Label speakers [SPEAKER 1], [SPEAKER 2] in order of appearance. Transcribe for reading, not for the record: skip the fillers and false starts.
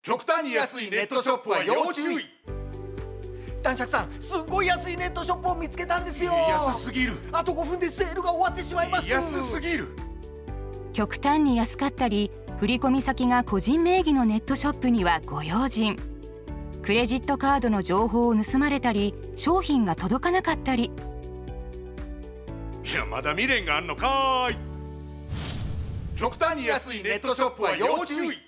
[SPEAKER 1] 極端に安いネットショップは要注意。
[SPEAKER 2] 男爵さん、すんごい安いネットショップを見つけたんですよ。
[SPEAKER 1] 安すぎる。
[SPEAKER 2] あと5分でセールが終わってしまいます。
[SPEAKER 1] 安すぎる。
[SPEAKER 3] 極端に安かったり、振込先が個人名義のネットショップにはご用心。クレジットカードの情報を盗まれたり、商品が届かなかったり。
[SPEAKER 1] いや、まだ未練があんのかーい。極端に安いネットショップは要注意。